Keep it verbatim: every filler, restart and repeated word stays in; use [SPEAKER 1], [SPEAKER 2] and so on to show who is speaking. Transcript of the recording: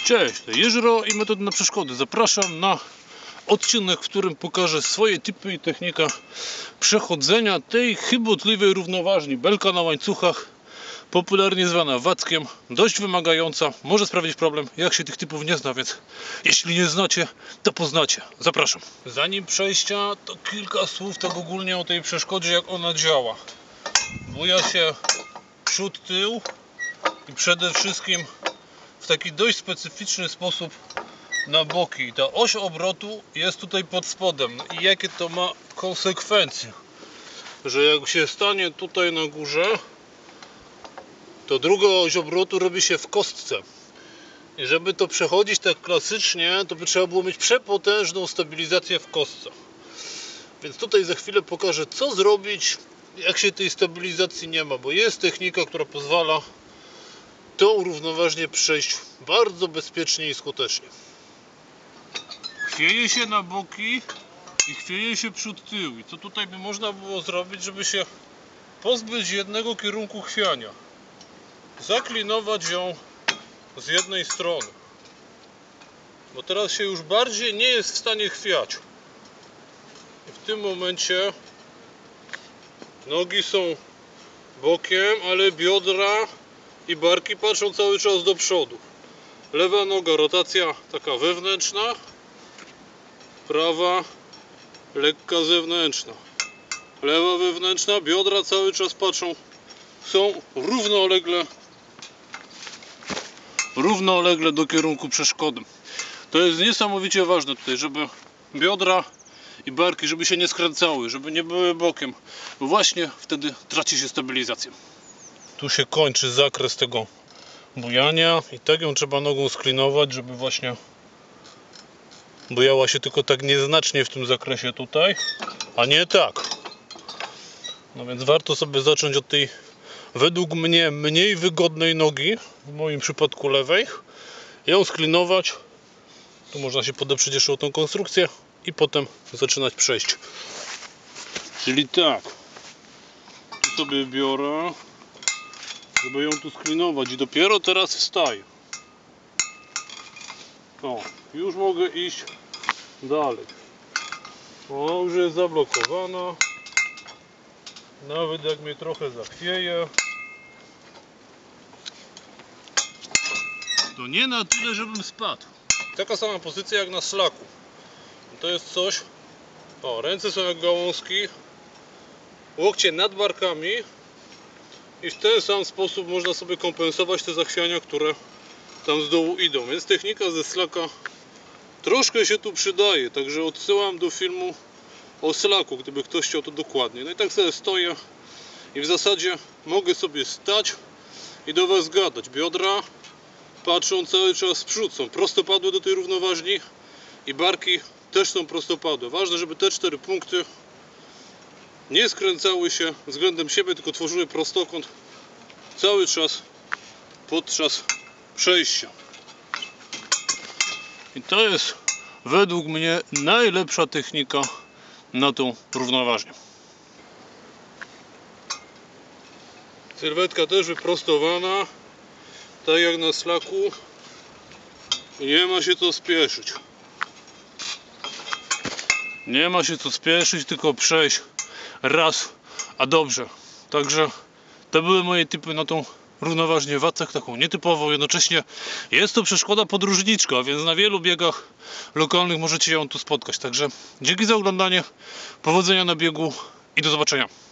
[SPEAKER 1] Cześć, to Jeżro i metody na przeszkody. Zapraszam na odcinek, w którym pokażę swoje typy i technika przechodzenia tej chybotliwej równoważni. Belka na łańcuchach, popularnie zwana wackiem, dość wymagająca, może sprawić problem, jak się tych typów nie zna, więc jeśli nie znacie, to poznacie. Zapraszam. Zanim przejścia, to kilka słów tak ogólnie o tej przeszkodzie, jak ona działa. Buja się przód, tył i przede wszystkim w taki dość specyficzny sposób na boki. Ta oś obrotu jest tutaj pod spodem. I jakie to ma konsekwencje? Że jak się stanie tutaj na górze, to druga oś obrotu robi się w kostce. I żeby to przechodzić tak klasycznie, to by trzeba było mieć przepotężną stabilizację w kostce. Więc tutaj za chwilę pokażę, co zrobić, jak się tej stabilizacji nie ma, bo jest technika, która pozwala tą równoważnie przejść bardzo bezpiecznie i skutecznie. Chwieje się na boki i chwieje się przód, tył. I co tutaj by można było zrobić, żeby się pozbyć jednego kierunku chwiania? Zaklinować ją z jednej strony, bo teraz się już bardziej nie jest w stanie chwiać. I w tym momencie nogi są bokiem, ale biodra i barki patrzą cały czas do przodu. Lewa noga, rotacja taka wewnętrzna, prawa lekka zewnętrzna. Lewa wewnętrzna, biodra cały czas patrzą, są równolegle równolegle do kierunku przeszkody. To jest niesamowicie ważne tutaj, żeby biodra i barki, żeby się nie skręcały, żeby nie były bokiem, bo właśnie wtedy traci się stabilizację. Tu się kończy zakres tego bujania i tak ją trzeba nogą sklinować, żeby właśnie bujała się tylko tak nieznacznie w tym zakresie tutaj, a nie tak. No więc warto sobie zacząć od tej według mnie mniej wygodnej nogi, w moim przypadku lewej, ją sklinować. Tu można się podeprzeć jeszcze o tą konstrukcję i potem zaczynać przejść. Czyli tak, tu sobie biorę, żeby ją tu sklinować i dopiero teraz wstaję. O, już mogę iść dalej. O, już jest zablokowana. Nawet jak mnie trochę zachwieje, to nie na tyle, żebym spadł. Taka sama pozycja jak na slaku. To jest coś. O, ręce są jak gałązki, łokcie nad barkami i w ten sam sposób można sobie kompensować te zachwiania, które tam z dołu idą. Więc technika ze slaka troszkę się tu przydaje, także odsyłam do filmu o slaku, gdyby ktoś chciał to dokładnie. No i tak sobie stoję i w zasadzie mogę sobie stać i do Was gadać. Biodra patrzą cały czas w przód, są prostopadłe do tej równoważni i barki też są prostopadłe. Ważne, żeby te cztery punkty nie skręcały się względem siebie, tylko tworzyły prostokąt cały czas podczas przejścia. I to jest według mnie najlepsza technika na tą równoważnię. Sylwetka też wyprostowana, tak jak na slaku. Nie ma się co spieszyć. Nie ma się co spieszyć, tylko przejść raz, a dobrze. Także to były moje typy na tą równoważnię w wacach, taką nietypową. Jednocześnie jest to przeszkoda podróżniczka, więc na wielu biegach lokalnych możecie ją tu spotkać. Także dzięki za oglądanie, powodzenia na biegu i do zobaczenia.